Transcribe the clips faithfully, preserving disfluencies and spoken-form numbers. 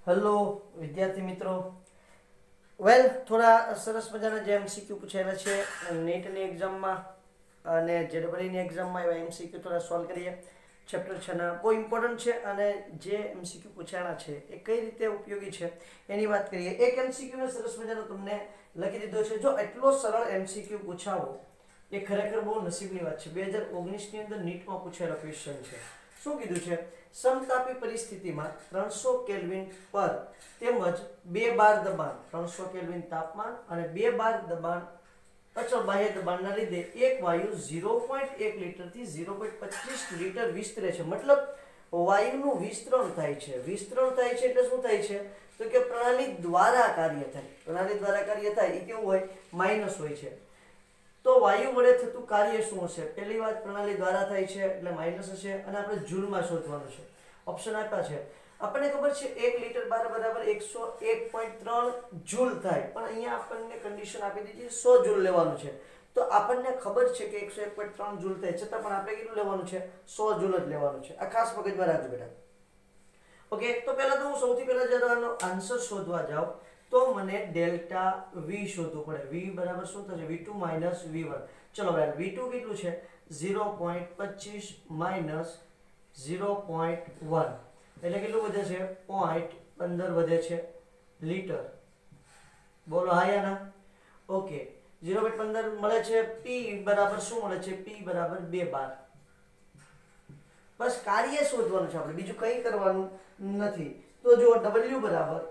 Hello विद्यार्थी मित्रों, well थोड़ा सरस मजाना जे एमसीक्यू पूछेला छे नीटनी एग्जाममां अने जेडबलईनी एग्जाममां एवा एमसीक्यू थोड़ा सॉल्व करीए। चेप्टर छ ना बहुत इम्पोर्टન્ટ है अने जे एमसीक्यू पूछाणा छे ए कई रीते उपयोगी छे एनी वात करीए। एक एमसीक्यू ने सरस मजानो तमने लखी दीधो छे। जो एटलो सरळ एमसीक्यू पूछावो ए खरेखर बहुत नसीबनी वात छे। दो हज़ार उन्नीस ની અંદર નીટમાં પૂછાયેલો ક્વેશ્ચન છે। શું કીધું છે? समतापी परिस्थिति में तीन सौ केल्विन पर तेमज बे बार दबाण तीन सौ केल्विन तापमान और बे बार दबाण अचल बाह्य दबाण ना लीधे एक वायु ज़ीरो पॉइंट एक लीटर थी ज़ीरो पॉइंट पच्चीस लीटर विस्तरे छे। मतलब वायुनु विस्तरण थाय छे। विस्तरण थाय छे એટલે શું થાય છે? તો કે પ્રણાલી દ્વારા કાર્ય થાય। પ્રણાલી દ્વારા કાર્ય થાય એ કેવું હોય? માઈનસ હોય છે। तो वायु वडे थतुं कार्य शुं हशे? पहली बात प्रणाली द्वारा थाय छे એટલે माइनस हशे અને આપણે જૂલમાં શોધવાનું છે। ઓપ્શન આપ્યા છે। આપણને ખબર છે एक लीटर बार बराबर एक सौ एक पॉइंट तीन जूल થાય, પણ અહીંયા આપણને કન્ડિશન આપી દીધી सौ जूल લેવાનું છે। તો આપણને ખબર છે કે एक सौ एक पॉइंट तीन जूल થાય, છતાં પણ આપણે કેટલું લેવાનું છે? सौ जूल જ લેવાનું છે। આ ખાસ મગજમાં રાખજો બેટા। ઓકે, તો પહેલા તો હું સૌથી પહેલા જ્યારે આનો આન્સર શોધવા જાઉં तो मने डेल्टा वी शोधવું પડે। v बराबर શું થશે? v two minus v one. चलो भाई v टू કેટલું છે? ज़ीरो पॉइंट पच्चीस माइनस ज़ीरो पॉइंट वन એટલે કેટલું વધે છે? ज़ीरो पॉइंट पंद्रह વધે છે लीटर। બોલો હા યા ના? ઓકે, ज़ीरो पॉइंट पंद्रह મળે છે। p બરાબર શું મળે છે? p બરાબર બે બાર। બસ કાર્ય શોધવાનું છે આપણે, બીજું કંઈ કરવાનું નથી। તો જો w બરાબર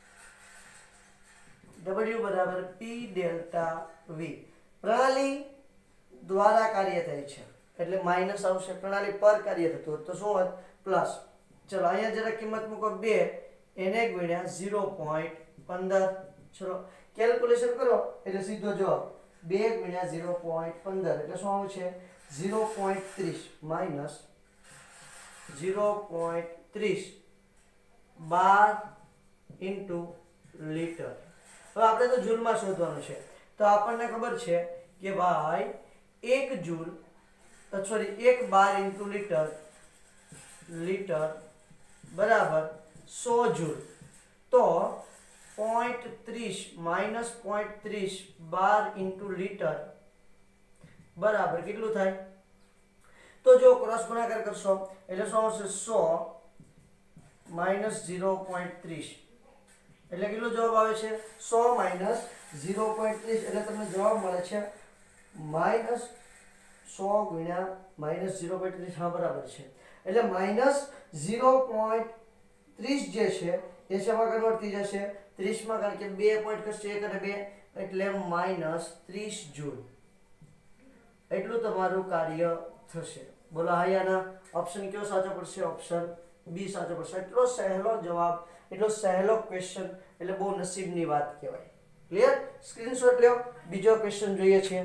W बराबर P डेल्टा V प्रणाली द्वारा कार्य थाय छे એટલે माइनस आवशे। प्रणाली पर कार्य थतुं होत तो शुं होत? प्लस। चलो अहींया जरा किंमत मूको दो एने गुण्या ज़ीरो पॉइंट पंद्रह। चलो कैलकुलेशन करो એટલે સીધો જવાબ दो गुण्या ज़ीरो पॉइंट पंद्रह એટલે શું આવશે? ज़ीरो पॉइंट तीस माइनस ज़ीरो पॉइंट तीस बार इंटू लीटर। હવે આપણે તો જૂલમાં શોધવાનું છે। તો આપણને ખબર છે કે ભાઈ એક જૂલ સોરી એક બાર ઇન્ટુ લીટર લીટર બરાબર सौ जूल। तो पॉइंट तीस माइनस पॉइंट तीस बार इंटू लीटर बराबर કેટલું થાય? તો જો ક્રોસ ગુણાકાર કરશો એટલે શું આવશે? सौ माइनस ज़ीरो पॉइंट तीस એટલે કેટલો જવાબ આવે છે? सौ माइनस ज़ीरो पॉइंट तीस એટલે તમને જવાબ મળે છે માઈનસ सौ ગુણ્યા માઈનસ ज़ीरो पॉइंट तीस। હા બરાબર છે। એટલે માઈનસ ज़ीरो पॉइंट तीस જે છે એ શેમાં કન્વર્ટ થઈ જશે? तीस માં, કારણ કે બે પોઈન્ટ કરશે એક અને બે એટલે માઈનસ तीस જૂલ। એટલું તમારું કાર્ય થશે। બોલો હા યા ના? ઓપ્શન કયો સાચો પડશે? ઓપ્શન બી સાચો પડશે। એટલો સહેલો જવાબ, એટલો સહેલો ક્વેશ્ચન એટલે બહુ નસીબની વાત કહેવાય। ક્લિયર? સ્ક્રીનશોટ લ્યો। બીજો ક્વેશ્ચન જોઈએ છે।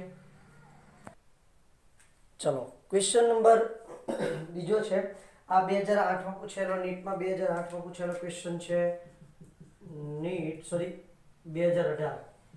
ચલો ક્વેશ્ચન નંબર બીજો છે। આ બે હજાર આઠ માં પૂછેલો, નીટમાં બે હજાર આઠ માં પૂછેલો ક્વેશ્ચન છે। નીટ સોરી બે હજાર અઢાર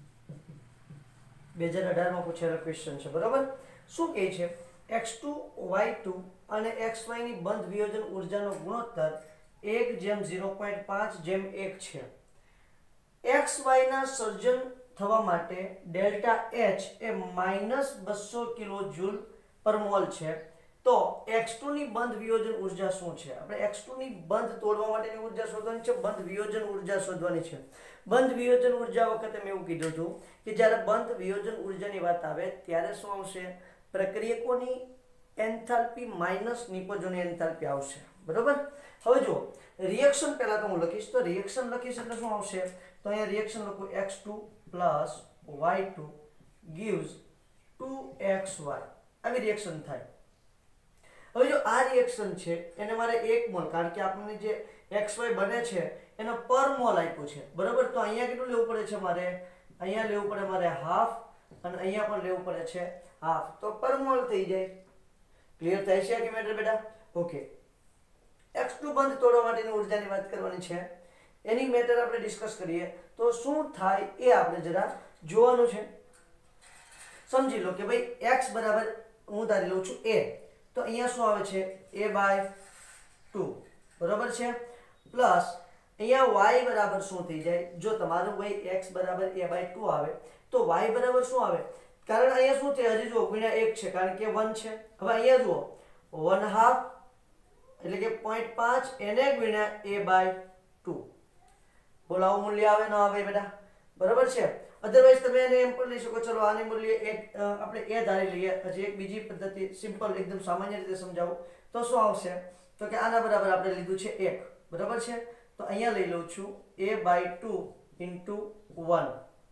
બે હજાર અઢાર માં પૂછેલો ક્વેશ્ચન છે। બરાબર? શું કહે છે? एक्स टू वाई टू અને एक्स वाई ની બંધ વિયોજન ઊર્જાનો ગુણોત્તર एक જેમ ज़ीरो पॉइंट पाँच જેમ एक છે। एक्स वाई ના સર્જન થવા માટે ડેલ્ટા H એ માઈનસ બસો કિલો જૂલ પર મોલ છે। તો एक्स टू ની બંધ વિયોજન ઊર્જા શું છે? આપણે एक्स टू ની બંધ તોડવા માટેની ઊર્જા શોધવાની છે, બંધ વિયોજન ઊર્જા શોધવાની છે। બંધ વિયોજન ઊર્જા વખતે મેં એવું કીધું હતું કે જ્યારે બંધ વિયોજન ઊર્જાની વાત આવે ત્યારે શું આવશે? પ્રક્રિયકોની એન્થાલ્પી માઈનસ નિપજોની એન્થાલ્પી આવશે। બરોબર? હવે જો રિએક્શન પહેલા તો હું લખીશ, તો રિએક્શન લખીશ એટલે શું આવશે? તો અહીંયા રિએક્શન લખું X two plus Y two gives two X Y. આવી રિએક્શન થાય। હવે જો આ રિએક્શન છે એને મારે એક મોલ, કારણ કે આપણને જે एक्स वाई બને છે એનો પર મોલ આપ્યું છે। બરાબર? તો અહીંયા કેટલું લેવું પડે છે મારે? અહીંયા લેવું પડે મારે હાફ અને અહીંયા પણ લેવું પડે છે हाफ। तो पर मोल થઈ જાય। ક્લિયર થાય છે કે મેટર બેટા? ઓકે, एक्स टू બંધ તોડવા માટેની ઊર્જાની વાત કરવાની છે, એની મેટર આપણે ડિસ્કસ કરીએ। તો શું થાય એ આપણે જરા જોવાનું છે। સમજી લો કે ભાઈ x બરાબર હું ધારી લઉં છું a, તો અહીંયા શું આવે છે? a બાય टू बराबर है प्लस અહીંયા y બરાબર શું થઈ જાય? જો તમારું y x બરાબર a બાય ટુ આવે તો y બરાબર શું આવે? કારણ અહીંયા શું છે, હજી જુઓ ગુણ્યા એક છે કારણ કે વન છે. હવે અહીંયા જુઓ વન હાફ એટલે કે પોઈન્ટ પાંચ એને ગુણ્યા a બાય ટુ. બોલો આવું મૂલ્ય આવે ન આવે બેટા? બરાબર છે. અધરવાઇઝ તમે એને એમ પણ લઈ શકો, ચલો આને મૂલ્ય એક આપણે એ ધારી લઈએ. હજી એક બીજી પદ્ધતિ સિમ્પલ એકદમ સામાન્ય રીતે સમજાવું તો શું આવશે? તો કે આના બરાબર આપણે લીધું છે એક, બરાબર છે. તો અહીંયા લઈ લઉં છું a by two into one.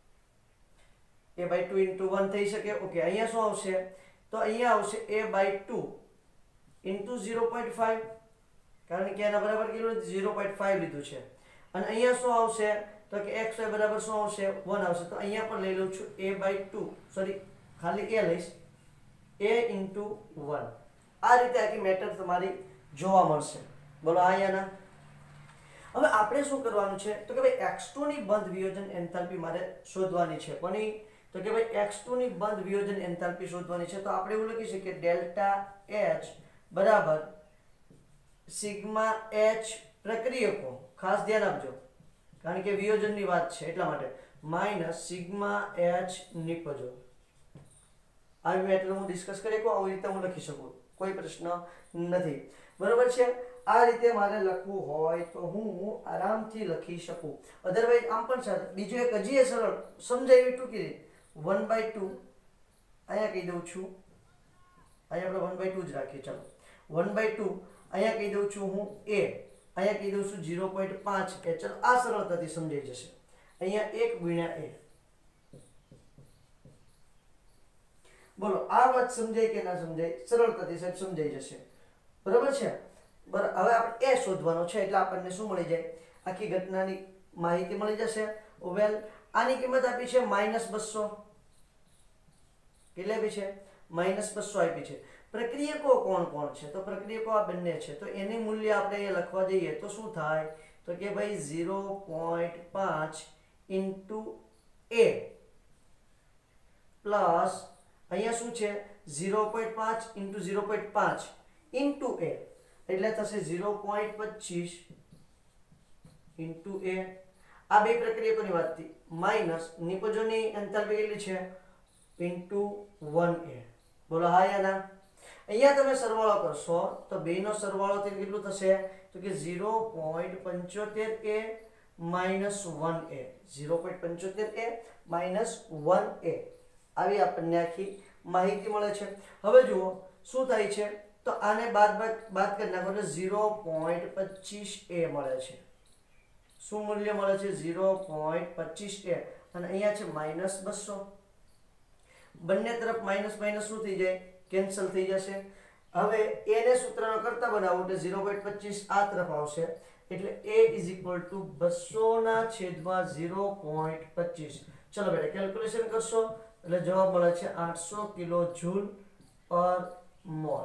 a by two into one થઈ શકે. ઓકે, અહીંયા શું આવશે? તો અહીંયા આવશે a by two into zero point five, કારણ કે એના બરાબર કેટલું ઝીરો પોઈન્ટ ફાઈવ લીધું છે. અને અહીંયા શું આવશે? તો કે x y બરાબર શું આવશે? વન આવશે. તો અહીંયા પણ લઈ લઉં છું a બાય ટુ, સોરી ખાલી a લઈશ, a ઇન્ટુ વન. આ રીતે આખી મેટર તમારી જોવા મળશે. બોલો અહીંયાના. હવે આપણે શું કરવાનું છે? તો કે ભાઈ એક્સ ટુ ની બંધ વિયોજન એન્થાલ્પી મારે શોધવાની છે. કોની? તો કે ભાઈ એક્સ ટુ ની બંધ વિયોજન એન્થાલ્પી શોધવાની છે. તો આપણે એવું લખી શકીએ ડેલ્ટા એચ બરાબર સિગ્મા એચ પ્રક્રિયકો, ખાસ ધ્યાન આપજો કારણ કે વિયોજનની વાત છે એટલા માટે, માઇનસ સિગ્મા એચ નિપજો. આવી મેટર હું ડિસ્કસ કરી શકું, આવી રીતે હું લખી શકું, કોઈ પ્રશ્ન નથી. બરોબર છે. આ રીતે મારે લખવું હોય તો હું આરામથી લખી શકું. અધરવાઇઝ આમ પણ સર બીજું એક હજી એ સરળ સમજાવી ટૂંકી વન બાય ટુ અહીંયા કહી દઉં છું, અહીંયા આપણે વન બાય ટુ જ રાખીએ. ચાલો વન બાય ટુ અહીંયા કહી દઉં છું હું એ, અહીંયા કહી દઉં છું ઝીરો પોઈન્ટ પાંચ એ. ચલો આ સરળતાથી સમજાઈ જશે. અહીંયા એક ગુણ્યા એ. બોલો આ વાત સમજાય કે ના સમજાય? સરળતાથી સાહેબ સમજાઈ જશે. બરાબર છે. બરાબર. હવે આપણે એ શોધવાનો છે એટલે આપણને શું મળી જાય? આખી ઘટનાની માહિતી મળી જશે. વેલ આની કિંમત આપી છે માઇનસ બસો. કેટલી આપી છે? માઇનસ બસો આપી છે. પ્રક્રિયકો કોણ કોણ છે? તો પ્રક્રિયકો આ બંને છે. તો એની મૂલ્ય આપણે અહીંયા લખવા જઈએ તો શું થાય? તો કે ભાઈ ઝીરો પોઈન્ટ પાંચ ઇન્ટુ એ પ્લસ અહીંયા શું છે? ઝીરો પોઈન્ટ પાંચ ઇન્ટુ ઝીરો પોઈન્ટ પાંચ ઇન્ટુ એ એટલે થશે ઝીરો પોઈન્ટ પચીસ ઇન્ટુ એ. આ બે પ્રક્રિયકોની વાત થઈ. માઇનસ નિપજોની એન્થાલ્પી કેટલી છે? Into one A. બોલો હા યા ના? અહીંયા તમે સરવાળો કરશો તો બેનો સરવાળો થઈ કેટલું થશે? તો કે ઝીરો પોઈન્ટ પંચોતેર A minus one A. Zero point પંચોતેર એ માઇનસ વન એ. આવી આપણને આખી માહિતી મળે છે. હવે જુઓ શું થાય છે? તો આને બાદ બાદ બાદ કરી નાખો એટલે ઝીરો પોઈન્ટ પચીસ એ મળે છે. શું મૂલ્ય મળે છે? ઝીરો પોઈન્ટ પચીસ એ. અને અહીંયા છે માઇનસ બસો. બંને તરફ માઇનસ માઇનસ શું થઈ જાય? કેન્સલ થઈ જશે. હવે એને સૂત્રનો કરતા બનાવો એટલે ઝીરો પોઈન્ટ પચીસ આ તરફ આવશે એટલે a ઇઝ ઇક્વલ ટુ બસો ના છેદમાં ઝીરો પોઈન્ટ પચીસ. ચલો બેટા કેલ્ક્યુલેશન કરશો એટલે જવાબ મળે છે આઠસો kilo joule per mole.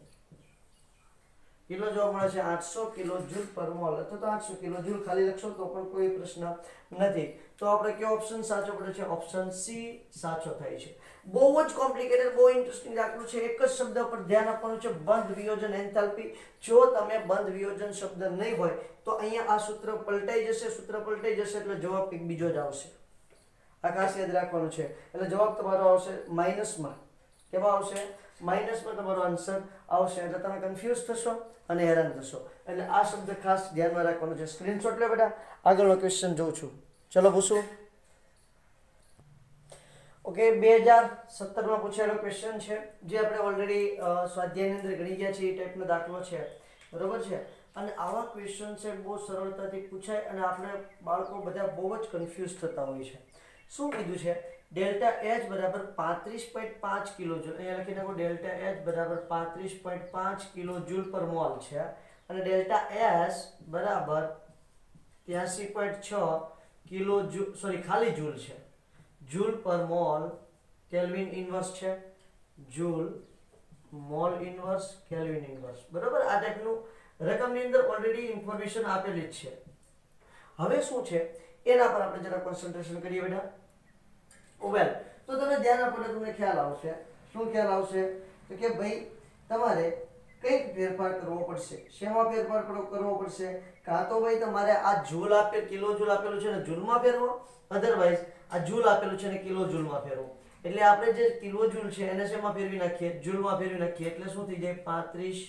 Kilo જવાબ મળે છે આઠસો કિલો જૂલ પર મોલ, અથવા તો આઠસો કિલો જૂલ ખાલી લખશો તો પણ કોઈ પ્રશ્ન નથી. તો આપણે કયો ઓપ્શન સાચો પડે છે? ઓપ્શન સી સાચો થાય છે. બહુ જ કોમ્પ્લિકેટેડ, બહુ ઇન્ટરેસ્ટિંગ દાખલો છે. એક જ શબ્દ પર ધ્યાન આપવાનું છે, બંધ વિયોજન એન્થાલ્પી. જો તમે બંધ વિયોજન શબ્દ નહીં હોય તો અહીંયા આ સૂત્ર પલટાઈ જશે. સૂત્ર પલટાઈ જશે એટલે જવાબ કંઈક બીજો જ આવશે. આ ખાસ યાદ રાખવાનું છે. એટલે જવાબ તમારો આવશે માઇનસમાં. કેવા આવશે? માઇનસમાં તમારો આન્સર આવશે. એટલે તમે કન્ફ્યુઝ થશો અને હેરાન થશો. એટલે આ શબ્દ ખાસ ધ્યાનમાં રાખવાનો છે. સ્ક્રીનશોટ લે બેટા. આગળનો ક્વેશ્ચન જોઉં છું. ચલો પૂછું. ઓકે, બે હજાર સત્તરમાં પૂછાયેલો ક્વેશ્ચન છે જે આપણે ઓલરેડી સ્વાધ્યાયની અંદર ગણી ગયા છીએ. એ ટાઈપનો દાખલો છે. બરોબર છે. અને આવા ક્વેશ્ચન છે બહુ સરળતાથી પૂછાય અને આપણે બાળકો બધા બહુ જ કન્ફ્યુઝ થતા હોય છે. શું કીધું છે? ડેલ્ટા એચ બરાબર પાંત્રીસ પોઈન્ટ પાંચ કિલો જૂલ. અહીંયા લખી નાખો ડેલ્ટા એચ બરાબર પાંત્રીસ પોઈન્ટ પાંચ કિલો જૂલ પર મોલ છે. અને ડેલ્ટા એસ બરાબર ત્યાસી પોઈન્ટ છ કિલો જૂલ, સોરી ખાલી જૂલ છે. Joule per mole kelvin inverse છે. Joule mole inverse kelvin inverse. બરાબર. આ ટાઈપનું રકમની અંદર ઓલરેડી ઇન્ફોર્મેશન આપેલી જ છે. હવે શું છે એના પર આપણે જરા કોન્સન્ટ્રેશન કરીએ બેટા. વેલ તો તમે ધ્યાન આપો એટલે તમને ખ્યાલ આવશે. શું ખ્યાલ આવશે? તો કે ભાઈ તમારે કંઈક ફેરફાર કરવો પડશે. શેમાં ફેરફાર કરવો પડશે? કાં તો ભાઈ તમારે આ જૂલ આપેલ કિલો જૂલ આપેલું છે ને જૂલમાં ફેરવો, અધરવાઇઝ આ જૂલ આપેલું છે ને કિલો જૂલમાં ફેરવો. એટલે આપણે જે કિલો જૂલ છે એને શેમાં ફેરવી નાખીએ? જૂલમાં ફેરવી નાખીએ. એટલે શું થઈ જાય? પાંત્રીસ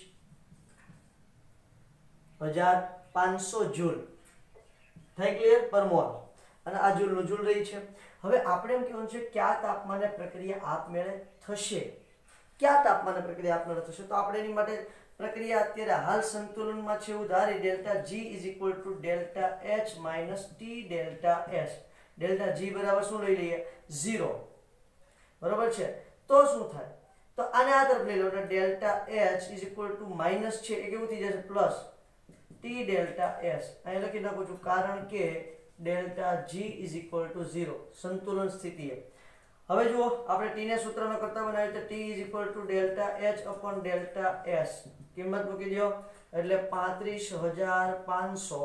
હજાર પાંચસો જૂલ થાય. ક્લિયર? પર મોલ. અને આ જૂલનું જૂલ રહી છે. હવે આપણે એમ કહેવાનું છે કયા તાપમાને પ્રક્રિયા આપમેળે થશે? કયા તાપમાને પ્રક્રિયા આપમેળે થશે? તો આપણે એની માટે પ્રક્રિયા અત્યારે હાલ સંતુલનમાં છે એવું ધારી delta G is equal to delta H minus T delta S. Delta G બરાબર શું લઈ લઈએ? ઝીરો. બરાબર છે? તો શું થાય? તો આને આ તરફ લઈ લો એટલે delta H is equal to minus છે એ કેવું થઈ જશે? Plus T delta S. અહીં લખી નાખું છું કારણ કે delta G is equal to zero સંતુલન સ્થિતિએ. હવે જુઓ આપણે ટી ને સૂત્રનો કરતા બનાવીએ તો T is equal to delta H upon delta S. કિંમત મૂકી દો એટલે પાંત્રીસ હજાર પાંચસો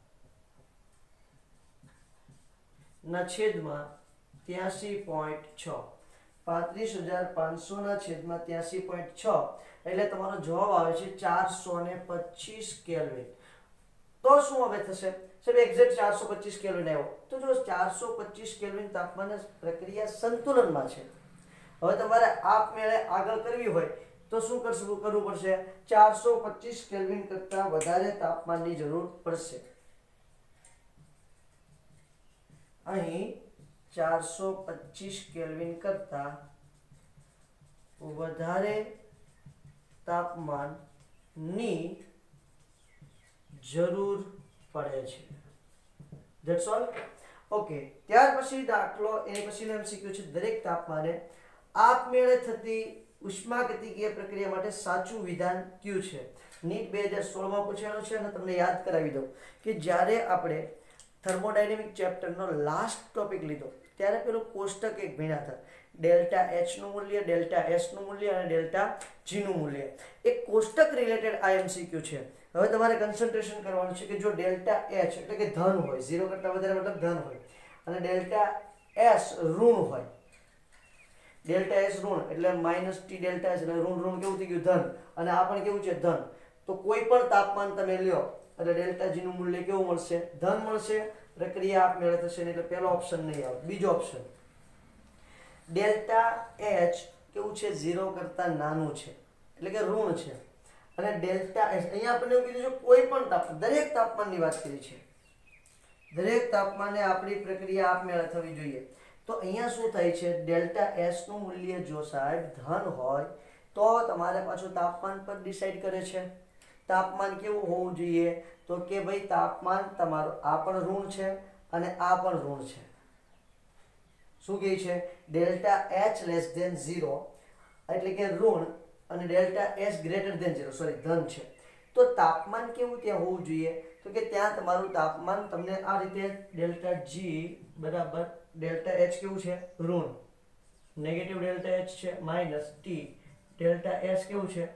ના છેદમાં ત્યાસી પોઈન્ટ છ. પાંત્રીસ હજાર પાંચસો ના છેદમાં ત્યાસી પોઈન્ટ છ એટલે તમારો જવાબ આવે છે ચારસો ને પચીસ કેલ્વિન. તો શું હવે થશે? સાહેબ એક્ઝેક્ટ ચારસો પચીસ કેલ્વિન આવ્યો. તો જો ચારસો પચીસ કેલ્વિન તાપમાને પ્રક્રિયા સંતુલનમાં છે. હવે તમારે આપમેળે આગળ કરવી હોય તો શું કરશું? કરવું પડશે ચારસો પચીસ કેલ્વિન કરતા વધારે તાપમાનની જરૂર પડશે. અહીં ચારસો પચીસ કેલ્વિન કરતા વધારે તાપમાનની જરૂર પડે છે. That's all. ઓકે. ત્યાર પછી દાખલો એની પછીનો એમસીક્યુ છે દરેક તાપમાને આપમેળે થતી ઉષ્માગતિકીય પ્રક્રિયા માટે સાચું વિધાન કયું છે? નીટ બે હજાર સોળ માં પૂછાયેલું છે અને તમને યાદ કરાવી દઉં કે જ્યારે આપણે થર્મોડાયનેમિક ચેપ્ટરનો લાસ્ટ ટોપિક લીધો ત્યારે પેલું કોષ્ટક એક ભણ્યા હતા. ડેલ્ટા એચ નું મૂલ્ય, ડેલ્ટા એસ નું મૂલ્ય અને ડેલ્ટા જી નું મૂલ્ય. એક કોષ્ટક રિલેટેડ આ એમસીક્યુ છે. હવે તમારે કન્સન્ટ્રેશન કરવાનું છે કે જો ડેલ્ટા એચ એટલે કે ધન હોય, ઝીરો કરતા વધારે મતલબ ધન હોય, અને ડેલ્ટા એસ ઋણ હોય. ડેલ્ટા એસ ઋણ એટલે માઇનસ ટી ડેલ્ટા એસ એટલે ઋણ ઋણ કેવું થઈ ગયું? ધન. અને આ પણ કેવું છે? ધન. તો કોઈ પણ તાપમાન તમે લ્યો એટલે ડેલ્ટા જી નું મૂલ્ય કેવું મળશે? ધન મળશે. પ્રક્રિયા આપમેળે થશે એટલે પહેલો ઓપ્શન નહીં આવે. બીજો ઓપ્શન ડેલ્ટા એચ કેવું છે? ઝીરો કરતા નાનું છે એટલે કે ઋણ છે. અને ડેલ્ટા એસ અહીંયા આપણે એવું કીધું છે કોઈ પણ તાપમાન, દરેક તાપમાનની વાત કરી છે. દરેક તાપમાને આપણી પ્રક્રિયા આપમેળે થવી જોઈએ. તો અહીંયા શું થાય છે? ડેલ્ટા એસ નું મૂલ્ય જો સાહેબ ધન હોય તો તમારે પાછું તાપમાન પર ડિસાઈડ કરે છે. તાપમાન કેવું હોવું જોઈએ? તો કે ભાઈ તાપમાન તમારું આ પણ ઋણ છે અને આ પણ ઋણ છે. શું કહે છે? Delta H less than zero એટલે કે ઋણ અને delta S greater than zero sorry ધન છે. તો તાપમાન કેવું ત્યાં હોવું જોઈએ? તો કે ત્યાં તમારું તાપમાન તમને આ રીતે ડેલ્ટા જી બરાબર ડેલ્ટા એચ કેવું છે? ઋણ. નેગેટિવ ડેલ્ટા એચ છે માઇનસ ટી. ડેલ્ટા એસ કેવું છે?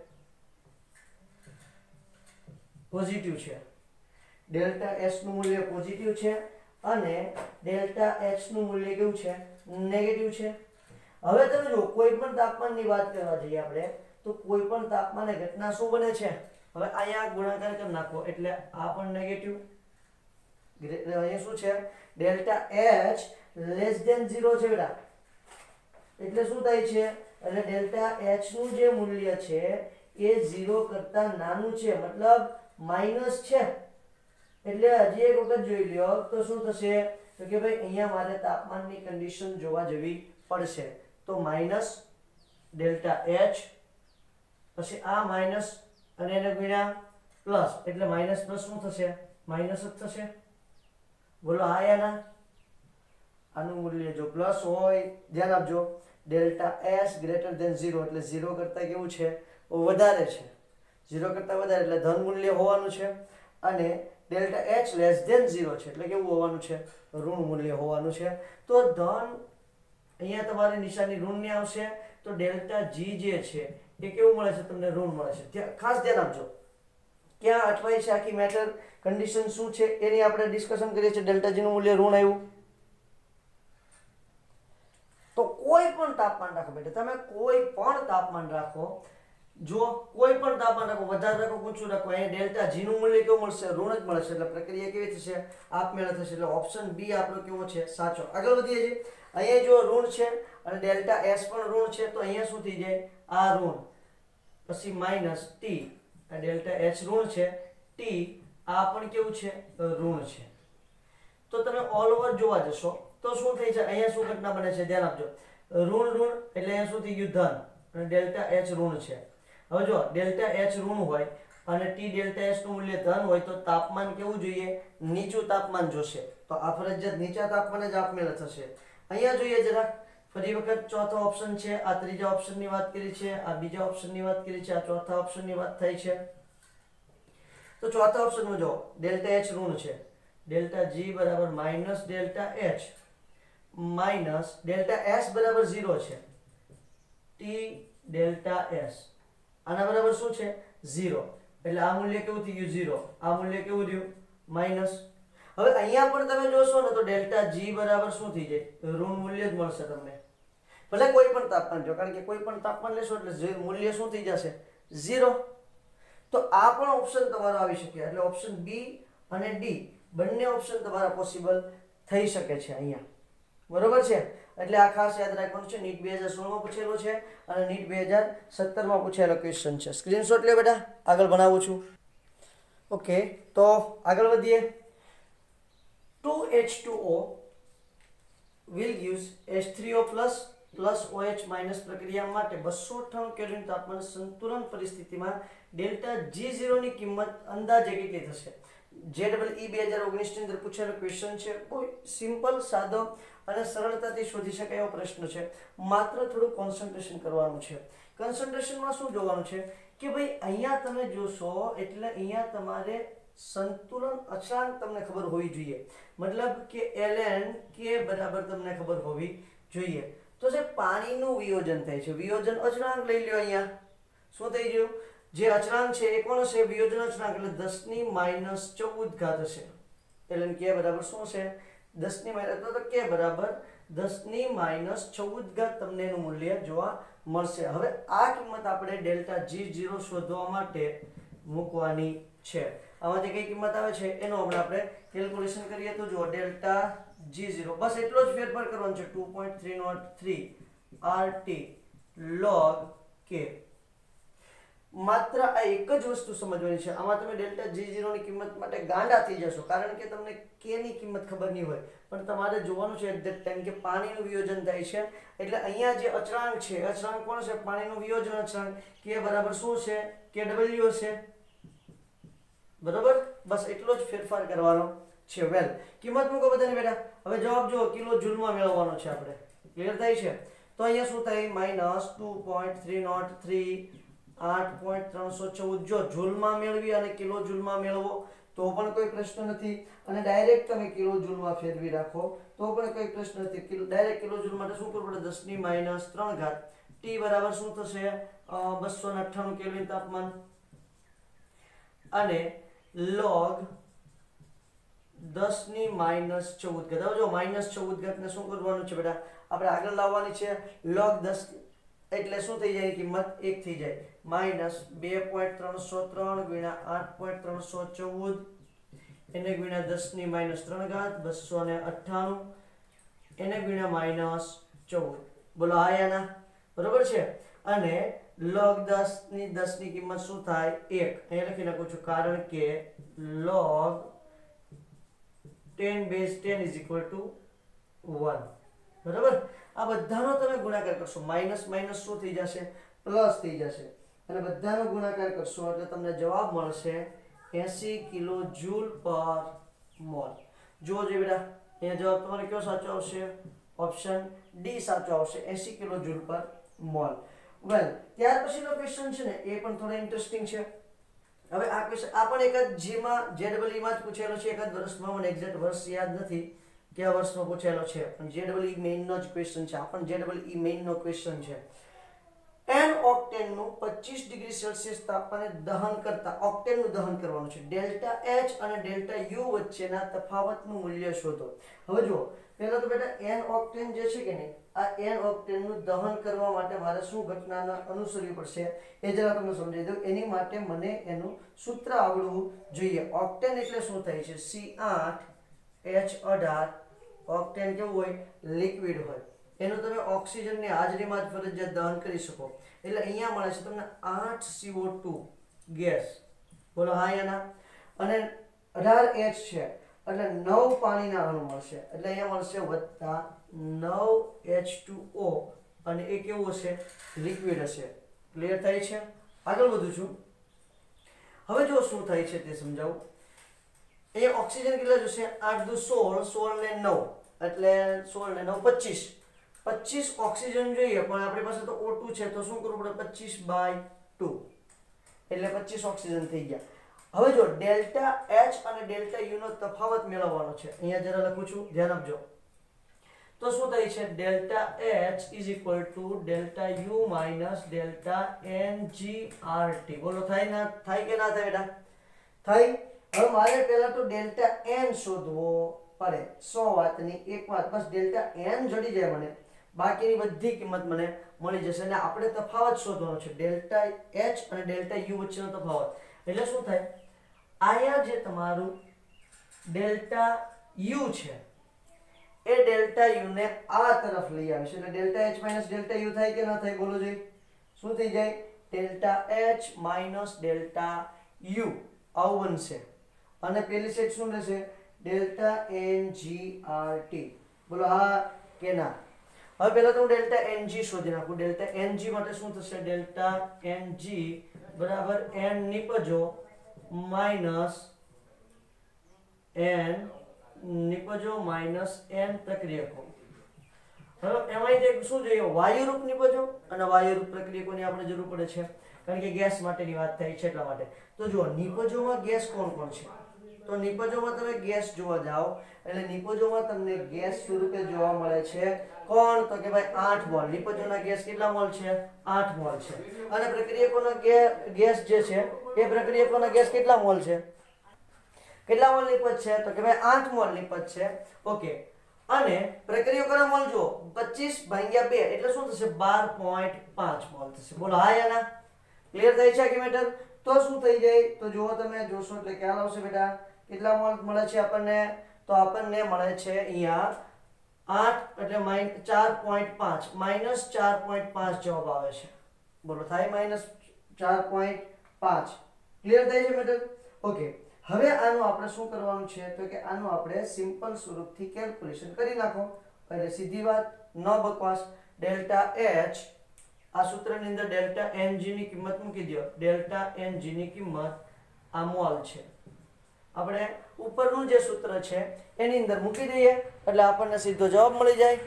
પોઝિટિવ છે. ડેલ્ટા એસ નું મૂલ્ય પોઝિટિવ છે અને ડેલ્ટા એચ નું મૂલ્ય કેવું છે? નેગેટિવ છે. હવે તમે જો કોઈ પણ તાપમાનની વાત કરવા જઈએ આપણે તો કોઈ પણ તાપમાને ઘટના શું બને છે? હવે અહીંયા ગુણાકાર કરી નાખો એટલે આ પણ નેગેટિવ. અહીંયા શું છે? Delta H less than zero છે બેટા. એટલે શું થાય છે? એટલે ડેલ્ટા એચ નું જે મૂલ્ય છે એ ઝીરો કરતા નાનું છે મતલબ માઇનસ છે. એટલે હજી એક વખત જોઈ લ્યો તો શું થશે? તો કે ભાઈ અહીંયા મારે તાપમાનની કન્ડિશન જોવા જવી પડશે. તો માઇનસ ડેલ્ટા એચ પછી આ માઇનસ અને એને ગુણ્યા પ્લસ એટલે માઇનસ પ્લસ શું થશે? માઇનસ જ થશે. બોલો હા યા ના? આનું મૂલ્ય જો પ્લસ હોય ધ્યાન આપજો delta S greater than zero એટલે ઝીરો કરતા કેવું છે? વધારે છે. ઝીરો કરતા વધારે એટલે ધન મૂલ્ય હોવાનું છે. અને delta H less than zero છે એટલે કેવું હોવાનું છે? ઋણ મૂલ્ય હોવાનું છે. તો ધન અહીંયા તમારી નિશાની ઋણની આવશે તો ડેલ્ટા જી જે છે એ કેવું મળે છે? તમને ઋણ મળે છે. ખાસ ધ્યાન આપજો ક્યાં અટવાય છે આખી મેટર. કન્ડિશન શું છે એની આપણે ડિસ્કશન કરીએ છીએ. ડેલ્ટા જી નું મૂલ્ય ઋણ આવ્યું તો કોઈ પણ તાપમાન રાખો બેટા, તમે કોઈ પણ તાપમાન રાખો, જો કોઈ પણ તાપમાન રાખો, વધારે રાખો, ઊંચું રાખો, અહીંયા ડેલ્ટા જી નું મૂલ્ય કેવું મળશે? ઋણ જ મળશે. એટલે પ્રક્રિયા કેવી થશે? આપમેળે થશે. એટલે ઓપ્શન બી આપણો કેવો છે? સાચો. આગળ વધીએ છીએ. અહીંયા જો ઋણ છે અને ડેલ્ટા એસ પણ ઋણ છે તો અહીંયા શું થઈ જાય? આ ઋણ પછી માઇનસ ટી, આ ડેલ્ટા એચ ઋણ છે, ટી આ પણ કેવું છે? ઋણ છે. તો તમે ઓલ ઓવર જોવા જશો તો શું થઈ છે? અહીંયા શું ઘટના બને છે? ધ્યાન આપજો. ઋણ ઋણ એટલે અહીંયા શું થઈ ગયું? ધન. અને ડેલ્ટા એચ ઋણ છે. હવે જો ડેલ્ટા એચ ઋણ હોય અને ટી ડેલ્ટા એચ નું મૂલ્ય ધન હોય તો તાપમાન કેવું જોઈએ? નીચું તાપમાન જોશે. તો આ ફરજિયાત નીચા તાપમાને જ આપમેળે થશે. અહીંયા જોઈએ જરા ફરી વખત ચોથો ઓપ્શન છે, આ ત્રીજા ઓપ્શનની વાત કરી છે, આ બીજા ઓપ્શનની વાત કરી છે, આ ચોથા ઓપ્શનની વાત થઈ છે. તો ચોથા ઓપ્શનમાં જો ડેલ્ટા એચ ઋણ છે, ડેલ્ટા જી બરાબર minus delta H minus delta S બરાબર ઝીરો છે, ટી ડેલ્ટા એસ આના બરાબર શું છે? ઝીરો. એટલે આ મૂલ્ય કેવું થઈ ગયું? ઝીરો. આ મૂલ્ય કેવું રહ્યું? માઇનસ. હવે અહીંયા પણ તમે જોશો ને તો ડેલ્ટા જી બરાબર શું થઈ જાય? ઋણ મૂલ્ય જ મળશે તમને. ભલે કોઈ પણ તાપમાન જો, કારણ કે કોઈ પણ તાપમાન લેશો એટલે મૂલ્ય શું થઈ જશે? ઝીરો. તો આ પણ ઓપ્શન તમારો આવી શકે. એટલે ઓપ્શન બી અને ડી બંને ઓપ્શન તમારા પોસિબલ થઈ શકે છે અહીંયા. બરોબર છે? એટલે આ ખાસ યાદ રાખવાનું છે. નીટ બે હજાર સોળ માં પૂછેલો છે અને નીટ બે હજાર સત્તર માં પૂછેલો ક્વેશ્ચન છે. સ્ક્રીનશોટ લે બેટા, આગળ બનાવું છું. ઓકે, તો આગળ વધીએ. Two H two O will gives H three O plus plus OH minus પ્રક્રિયા માટે બસો અઠ્ઠાણું કેલ્વિન તાપમાન સંતુલન પરિસ્થિતિમાં ડેલ્ટા જી ઝીરો ની કિંમત અંદાજે કેટલી થશે? જે ડબલ ઈ બે હજાર ઓગણીસ ની અંદર પૂછેલો ક્વેશ્ચન છે. બહુ સિમ્પલ, સાદો અને સરળતાથી શોધી શકાય એવો પ્રશ્ન છે. માત્ર થોડું કોન્સન્ટ્રેશન કરવાનું છે. કોન્સન્ટ્રેશનમાં શું જોવાનું છે કે ભાઈ અહીંયા તમે જોશો એટલે અહીંયા તમારે સંતુલન અચળાંક તમને ખબર હોવી જોઈએ. મતલબ કે ln k બરાબર તમને ખબર હોવી જોઈએ. તો જે પાણીનું વિયોજન થાય છે, વિયોજન અચળાંક લઈ લ્યો. અહીંયા શું થઈ ગયું? જે અચળાંક છે એ કોણ હશે? વિયોજન અચળાંક એટલે દસ ની માઇનસ ચૌદ ઘાત હશે. ln k બરાબર શું છે? દસ ની માઇનસ તો k બરાબર દસ ની માઇનસ ચૌદ ઘાત તમને એનું મૂલ્ય જોવા મળશે. હવે આ કિંમત આપણે ડેલ્ટા જી ઝીરો શોધવા માટે મૂકવાની છે. આમાંથી કઈ કિંમત આવે છે એનો હમણાં આપણે કેલ્ક્યુલેશન કરીએ. તો જો ડેલ્ટા જી ઝીરો બસ એટલો જ ફેરફાર કરવાનો છે. Two point three zero three RT log k. માત્ર આ એક જ વસ્તુ સમજવાની છે. આમાં તમે ડેલ્ટા જી ઝીરો ની કિંમત માટે ગાંડા થઈ જશો, કારણ કે તમને k ની કિંમત ખબર નહીં હોય. પણ તમારે જોવાનું છે એટ ધેટ ટાઈમ કે પાણીનું વિયોજન થાય છે. એટલે અહીંયા જે અચળાંક છે, અચળાંક કોણ છે? પાણીનું વિયોજન અચળાંક. k બરાબર શું છે? kw છે. બરાબર? બસ એટલો જ ફેરફાર કરવાનો છે. વેલ, કિંમત મૂકો બધાની બેટા. હવે જવાબ જો કિલો જૂલમાં મેળવવાનો છે આપણે. ક્લિયર થાય છે? તો અહીંયા શું થાય? Minus two point three zero three આઠ પોઈન્ટ ત્રણસો ચૌદ. જો જૂલમાં મેળવી અને કિલો જૂલમાં મેળવો તો પણ કોઈ પ્રશ્ન નથી, અને ડાયરેક્ટ તમે કિલો જૂલમાં ફેરવી રાખો તો પણ કોઈ પ્રશ્ન નથી. ડાયરેક્ટ કિલો જૂલ માટે શું કરવું પડે? દસ ની માઇનસ ત્રણ ઘાત. ટી બરાબર શું થશે? બસો ને અઠ્ઠાણું કેલ્વિન તાપમાન અને log દસ ની માઇનસ ચૌદ ઘાત. હવે જો માઇનસ ચૌદ ઘાત ને શું કરવાનું છે બેટા? આપણે આગળ લાવવાની છે. log દસ એટલે શું થઈ જાય? કિંમત એક થઈ જાય. માઇનસ બે પોઈન્ટ ત્રણસો ત્રણ ગુણ્યા આઠ પોઈન્ટ ત્રણસો ચૌદ એને ગુણ્યા દસ ની માઇનસ ત્રણ ઘાત બસો ને અઠ્ઠાણું એને ગુણ્યા માઇનસ ચૌદ. બોલો હા યા ના? બરોબર છે? અને log દસ ની દસ ની કિંમત શું થાય? એક. અહીંયા લખી નાખું છું, કારણ કે log ten base ten is equal to one. બરાબર? આ બધાનો તમે ગુણાકાર કરશો, માઇનસ માઇનસ શું થઈ જશે? પ્લસ થઈ જશે. અને બધાનો ગુણાકાર કરશો એટલે તમને જવાબ મળશે એંસી કિલો જૂલ પર મોલ. જો જે બેટા અહીંયા જવાબ તમારે કયો સાચો આવશે? ઓપ્શન ડી સાચો આવશે, એંસી kilo joule per mole. Well, ત્યાર પછીનો ક્વેશ્ચન છે ને એ પણ થોડો ઇન્ટરેસ્ટિંગ છે. હવે આ ક્વેશ્ચન આ પણ એક જ જીમાં જેડબલ માં જ પૂછેલો છે. એક જ વર્ષમાં, મને એક્ઝેક્ટ વર્ષ યાદ નથી કયા વર્ષમાં પૂછેલો છે, પણ જેડબલ મેઇન નો જ ક્વેશ્ચન છે. આ પણ જેડબલ મેઇન નો ક્વેશ્ચન છે. N octet ઓક્ટેનનું પચીસ ડિગ્રી સેલ્સિયસ તાપમાને દહન કરતા ઓક્ટેનનું દહન કરવાનું છે. ડેલ્ટા એચ અને ડેલ્ટા યુ વચ્ચેના તફાવતનું મૂલ્ય શોધો. હવે જુઓ, પહેલા તો બેટા એન ઓક્ટેન જે છે કે નહીં, આ એન ઓક્ટેનનું દહન કરવા માટે મારે શું ઘટનાને અનુસરવી પડશે એ જરા તમને સમજાવી દઉં. એની માટે મને એનું સૂત્ર આવડવું જોઈએ. ઓક્ટેન એટલે શું થાય છે? સી આઠ એચ અઢાર. ઓક્ટેન કેવું હોય? લિક્વિડ હોય. એનું તમે ઓક્સિજનની હાજરીમાં જ ફરજિયાત દહન કરી શકો. એટલે અહીંયા મળે છે તમને આઠ સી ઓ ટુ ગેસ. બોલો હા યાના. અને અઢાર એચ છે એટલે નવ પાણીના અણુ મળશે. એટલે અહીંયા મળશે વત્તા નવ એચ ટુ ઓ અને એ કેવું હશે? લિક્વિડ હશે. ક્લિયર થાય છે? આગળ વધું છું. હવે જો શું થાય છે તે સમજાવું. અહીંયા ઓક્સિજન કેટલા જોશે? આઠ દુ સોળ, સોળ ને નવ એટલે સોળ ને નવ પચીસ. પચીસ ઓક્સિજન જોઈએ પણ આપણી પાસે તો ઓ ટુ છે, તો શું કરવું પડે? પચીસ બાય ટુ એટલે પચીસ ઓક્સિજન થઈ ગયા. હવે જો ડેલ્ટા એચ અને ડેલ્ટા યુ નો તફાવત મેળવવાનો છે. અહીંયા જરા લખું છું, ધ્યાન આપજો. તો શું થાય છે? Delta H is equal to delta U minus delta N G R T. બોલો થાય ના થાય કે ના થાય બેટા? થાય. હવે મારે પહેલા તો ડેલ્ટા એન શોધવો પડે. સો વાતની એક વાત, બસ ડેલ્ટા એન જડી જાય મને, બાકીની બધી કિંમત મને મળી જશે. અને આપણે તફાવત શોધવાનો છે, ડેલ્ટા એચ અને ડેલ્ટા યુ વચ્ચેનો તફાવત. એટલે શું થાય? અહીંયા જે તમારું ડેલ્ટા યુ છે એ ડેલ્ટા યુ ને આ તરફ લઈ આવશે. એટલે delta H minus delta U થાય કે ના થાય? બોલો જોઈ. શું થઈ જાય? Delta H minus delta U આવું બનશે. અને પેલી સાઈડ શું રહેશે? Delta N G R T. બોલો હા કે ના? હવે પહેલા તો હું ડેલ્ટા એન જી શોધી નાખું. ડેલ્ટા એન જી માટે શું થશે? ડેલ્ટા એન જી બરાબર એન નિપજો માઇનસ એન નિપજો માઇનસ એન પ્રક્રિયકો. હવે એમાં શું જોઈએ? વાયુરૂપ નિપજો અને વાયુરૂપ પ્રક્રિયકોની આપણે જરૂર પડે છે, કારણ કે ગેસ માટેની વાત થઈ છે એટલા માટે. તો જુઓ, નિપજોમાં ગેસ કોણ કોણ છે? તો નિપજોમાં તમે ગેસ જોવા જાઓ એટલે નિપજોમાં તમને ગેસ સ્વરૂપે જોવા મળે છે કોણ? તો કે ભાઈ આઠ મોલ. નિપજોના ગેસ કેટલા મોલ છે? આઠ મોલ છે. અને પ્રક્રિયકોનો ગેસ જે છે એ પ્રક્રિયકોના ગેસ કેટલા મોલ છે? કેટલા મોલ નિપજ છે? તો કે ભાઈ આઠ મોલ નિપજ છે. ઓકે. અને પ્રક્રિયકોના મોલ જો પચીસ ભાગ્યા બે એટલે શું થશે? બાર પોઈન્ટ પાંચ મોલ થશે. બોલો હા યાના? ક્લિયર થાય છે આખી મેટર? તો શું થઈ જાય? તો જુઓ, તમે જોશો એટલે ખ્યાલ આવશે બેટા. કેટલા મોલ મળે છે આપણને? તો આપણને મળે છે અહીંયા આઠ એટલે માઇન ચાર પોઈન્ટ પાંચ માઇનસ ચાર પોઈન્ટ પાંચ જવાબ આવે છે. બોલો થાય? માઇનસ ચાર પોઈન્ટ પાંચ. ક્લિયર થાય છે મેટર? ઓકે. હવે આનું આપણે શું કરવાનું છે? તો કે આનું આપણે સિમ્પલ સ્વરૂપથી કેલ્ક્યુલેશન કરી નાખો. એટલે સીધી વાત, ન બકવાસ. ડેલ્ટા એચ આ સૂત્રની અંદર ડેલ્ટા એન જી ની કિંમત મૂકી દો. ડેલ્ટા એન જી ની કિંમત આ મોલ છે. આપણે ઉપરનું જે સૂત્ર છે એની અંદર મૂકી દઈએ એટલે આપણને સીધો જવાબ મળી જાય.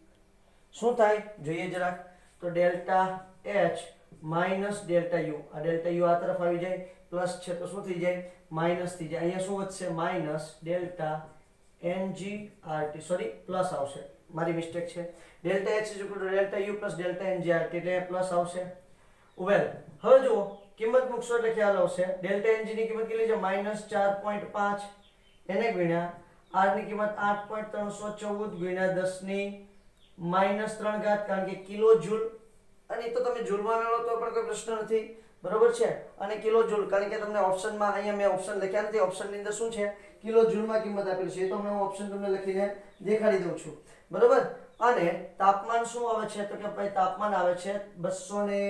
શું થાય જોઈએ જરાક. તો delta H minus delta U, આ ડેલ્ટા યુ આ તરફ આવી જાય, પ્લસ છે તો શું થઈ જાય? માઇનસ થઈ જાય. અહીંયા શું વધશે? Minus delta N G R T. Sorry, plus આવશે, મારી મિસ્ટેક છે. Delta H is equal to delta U plus delta N G R T એટલે પ્લસ આવશે. વેલ, હવે જુઓ, કિંમત મૂકશો એટલે ખ્યાલ આવશે. ડેલ્ટા એન જી ની કિંમત કેટલી છે? માઇનસ ચાર પોઈન્ટ પાંચ. એને ગુણ્યા આર ની કિંમત આઠ પોઈન્ટ ત્રણસો ચૌદ ગુણ્યા દસ ની માઇનસ ત્રણ ઘાત, કારણ કે કિલો જૂલ. અને એ તો તમે જૂલમાં મેળવો તો પણ કોઈ પ્રશ્ન નથી, બરોબર છે. અને કિલો જૂલ, કારણ કે તમને ઓપ્શનમાં અહીંયા મેં ઓપ્શન લખ્યા નથી. ઓપ્શનની અંદર શું છે? કિલો જૂલમાં કિંમત આપેલી છે. એ તો હું ઓપ્શન તમને લખીને દેખાડી દઉં છું, બરોબર. અને તાપમાન શું આવે છે? તો કે ભાઈ તાપમાન આવે છે બસો ને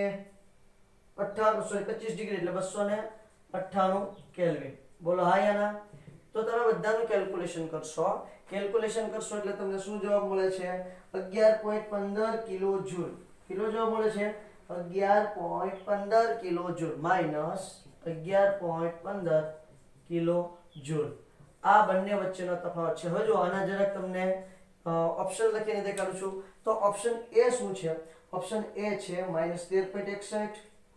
અઠ્ઠાણું સોરી પચીસ ડિગ્રી એટલે બસો ને અઠ્ઠાણું કેલ્વિન. બોલો હા યા ના? તો તમે બધાનું કેલ્ક્યુલેશન કરશો. કેલ્ક્યુલેશન કરશો એટલે તમને શું જવાબ મળે છે? અગિયાર પોઈન્ટ પંદર કિલો જૂલ. કિલો જવાબ મળે છે અગિયાર પોઈન્ટ પંદર કિલો જૂલ માઇનસ અગિયાર પોઈન્ટ પંદર કિલો જૂલ. આ બંને વચ્ચેનો તફાવત છે. હવે જો આના જરાક તમને ઓપ્શન લખીને દેખાડું છું. તો ઓપ્શન એ શું છે? ઓપ્શન એ છે માઇનસ તેર પોઈન્ટ એકસઠ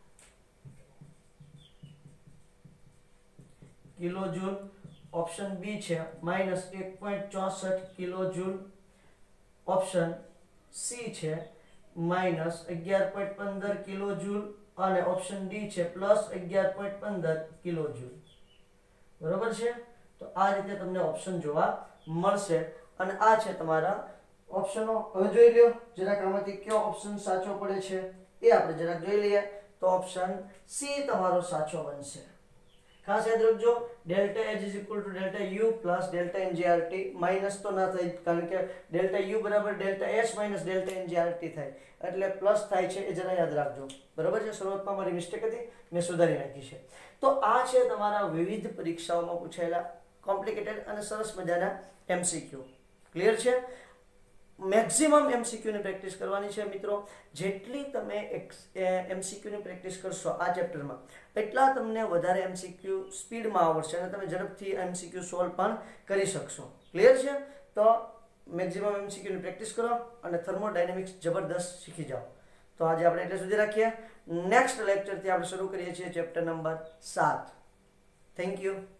કિલો જૂલ. ઓપ્શન બી છે માઇનસ એક પોઈન્ટ ચોસઠ કિલો જૂલ. ઓપ્શન સી છે માઇનસ અગિયાર પોઈન્ટ પંદર કિલો જૂલ. અને ઓપ્શન ડી છે પ્લસ અગિયાર પોઈન્ટ પંદર કિલો જૂલ. બરોબર છે. તો આ રીતે તમને ઓપ્શન જોવા મળશે અને આ છે તમારા ઓપ્શનો. હવે જોઈ લ્યો જરાક આમાંથી કયો ઓપ્શન સાચો પડે છે એ આપણે જરાક જોઈ લઈએ. તો ઓપ્શન સી તમારો સાચો બનશે. ખાસ યાદ રાખજો, delta H is equal to delta U plus delta N G R T. Minus તો ના થાય કારણ કે ડેલ્ટા યુ બરાબર delta H minus delta N G R T થાય એટલે પ્લસ થાય છે, એ જરા યાદ રાખજો. બરાબર છે. શરૂઆતમાં મારી મિસ્ટેક હતી, મેં સુધારી નાખી છે. તો આ છે તમારા વિવિધ પરીક્ષાઓમાં પૂછાયેલા કોમ્પ્લિકેટેડ અને સરસ મજાના એમસીક્યુ. ક્લિયર છે. મેક્સિમમ એમસીક્યુની પ્રેક્ટિસ કરવાની છે મિત્રો. જેટલી તમે એમસીક્યુની પ્રેક્ટિસ કરશો આ ચેપ્ટરમાં એટલા તમને વધારે એમસીક્યુ સ્પીડમાં આવડશે અને તમે ઝડપથી એમસીક્યુ સોલ્વ પણ કરી શકશો. ક્લિયર છે. તો મેક્સિમમ એમસીક્યુની પ્રેક્ટિસ કરો અને થર્મોડાયનેમિક્સ જબરદસ્ત શીખી જાઓ. તો આજે આપણે એટલે સુધી રાખીએ. નેક્સ્ટ લેક્ચરથી આપણે શરૂ કરીએ છીએ ચેપ્ટર નંબર સાત. Thank you.